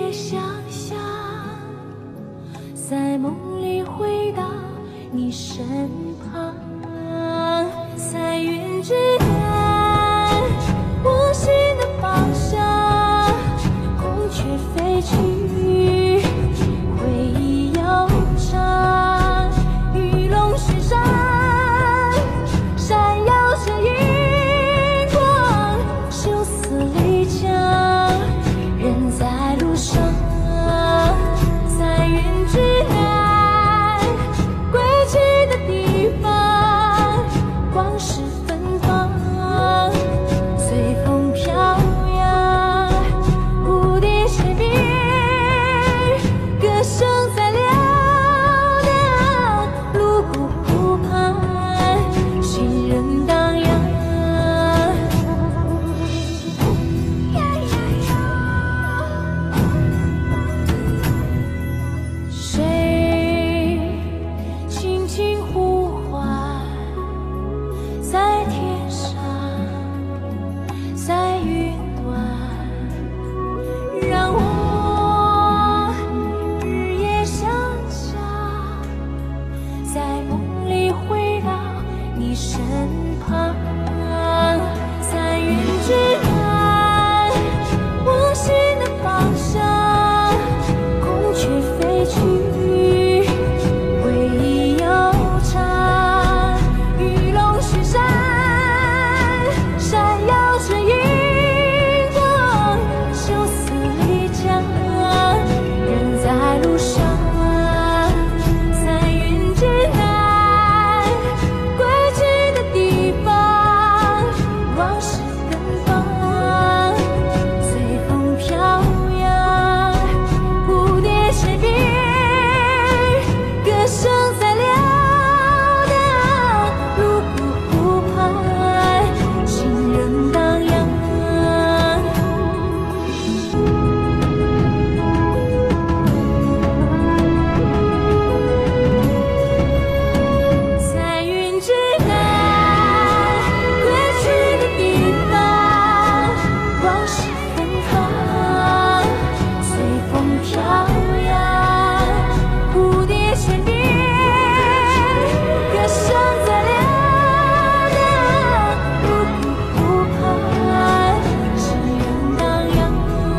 也想象，在梦里回到你身旁，在云之南，我心的方向，孔雀飞去，回忆悠长，玉龙雪山，闪耀着银光，修斯离江，人在路上，在云之南，归去的地方，光是芬芳，随风飘扬，蝴蝶旋鸣，歌声在嘹亮，泸沽湖畔，行人荡漾。谁轻轻呼唤，在天上，在云端，让我日夜想象，在梦里回到你身旁，在云之南，我心的方向，孔雀飞去，回忆悠长，玉龙雪山，闪耀着银光，修斯离江，人在路上，在云之南，归去的地方，往事芬芳，随风飘扬，蝴蝶旋鸣，歌声在嘹亮，泸沽湖畔，行人荡漾。在云之南，归去的地方，往事芬芳，随风飘扬，蝴蝶旋鸣，歌声在嘹亮，泸沽湖畔，行人荡漾。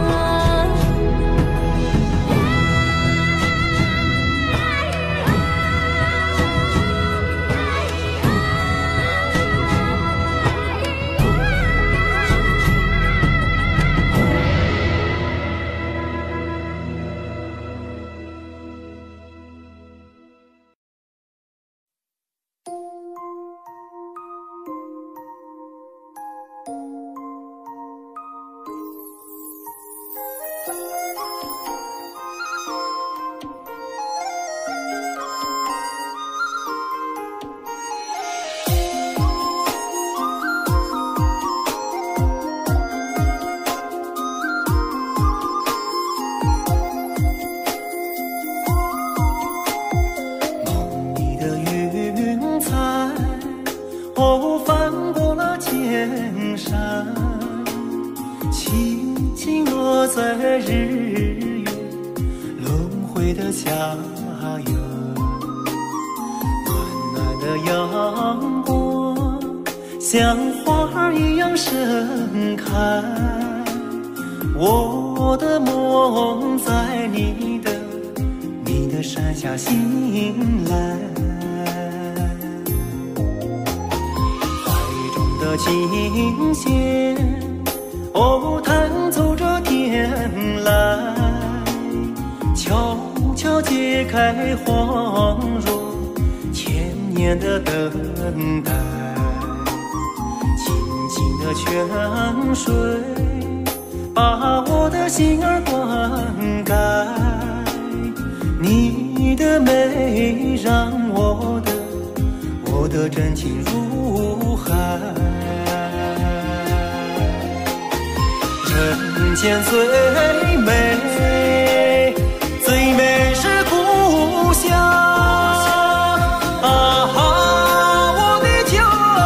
梦里的云彩，哦，翻过了千山，轻轻落在日月轮回的下游。暖暖的阳光像花儿一样盛开，我的梦在你的山下醒来，怀中的琴弦，哦，弹奏着天籁，悄悄解开恍若千年的等待，静静的泉水把我的心儿灌溉，你的美让我的真情入海。人间最美，最美是故乡啊！我的旧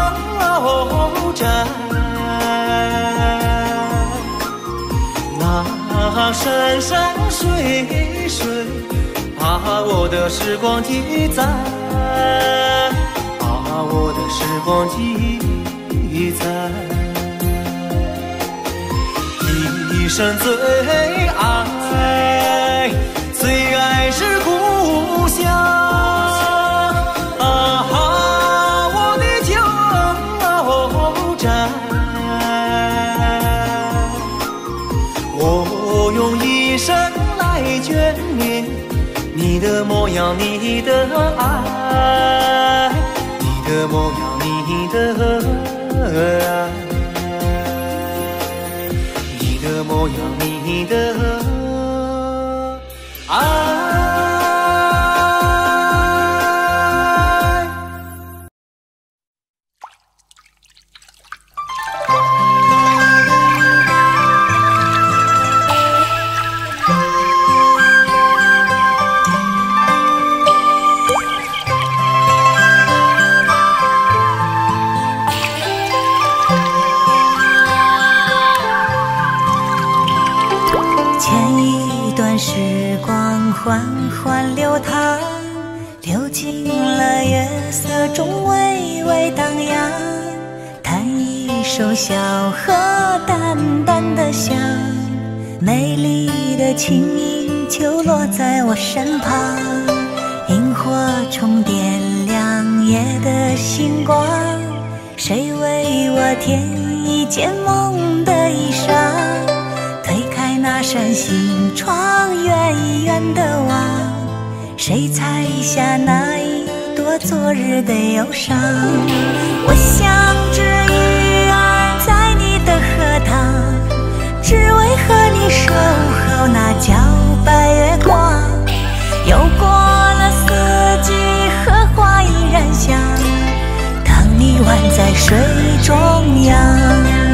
宅，那山山水水，把我的时光记载，把我的时光记载。一生最爱，最爱是故乡。我的骄傲站，我用一生来眷恋你的模样，你的爱，你的模样，你的爱，你的模样，你的爱。 时光缓缓流淌，流进了月色中微微荡漾，弹一首小河淡淡的香，美丽的轻音就落在我身旁，萤火虫点亮夜的星光，谁为我添一件梦的衣裳，推开那扇心窗，远远的望，谁采下那一朵昨日的忧伤？我像只鱼儿在你的荷塘，只为和你守候那皎白月光。又过了四季，荷花依然香，当你宛在水中央。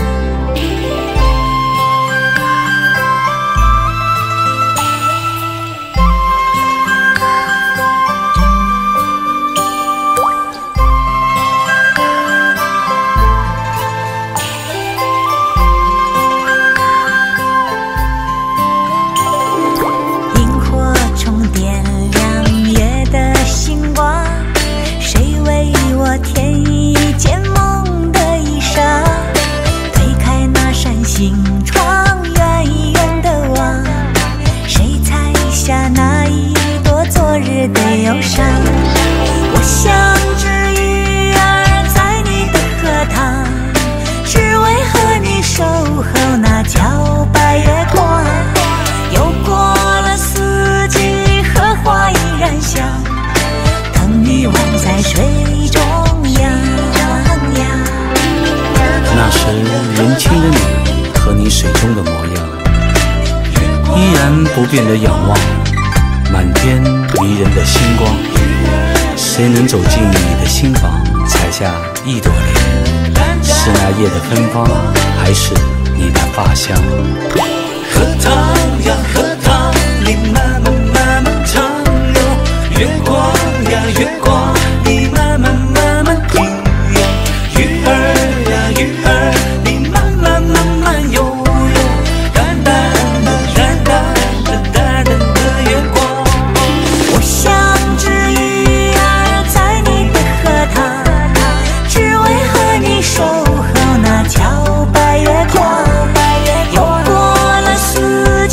的忧伤，我像只鱼儿在你的荷塘，只为和你守候那皎白月光。又过了四季，荷花依然香，等你宛在水中央。 那时年轻的你和你水中的模样，依然不变的仰望满天迷人的星光，谁能走进你的心房，采下一朵莲？是那夜的芬芳，还是你的发香？ 荷塘呀荷塘，你慢慢慢慢长流，月光呀月光，你慢慢慢慢停留，鱼儿呀鱼儿，你慢慢慢慢游游，淡淡的淡淡的淡淡的月光。 我像只鱼儿在你的荷塘，只为和你守候那皎白月光。又过了四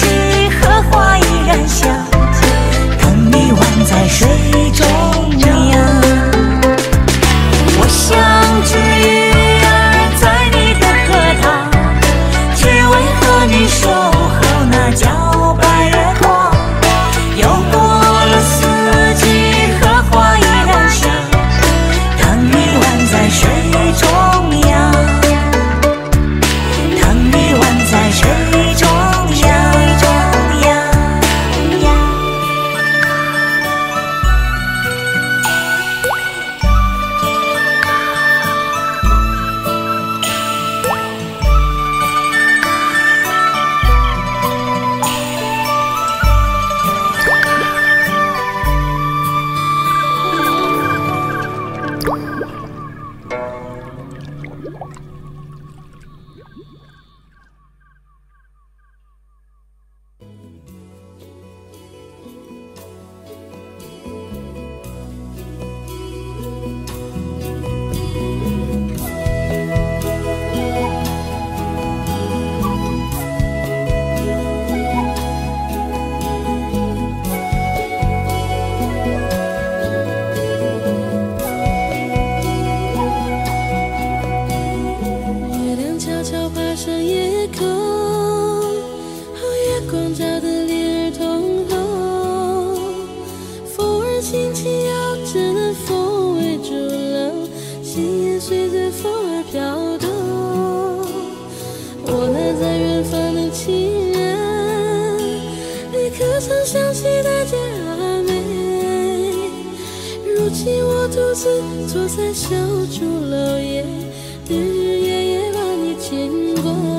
曾想起的佳美，如今我独自坐在小竹楼夜，日日夜夜把你牵挂。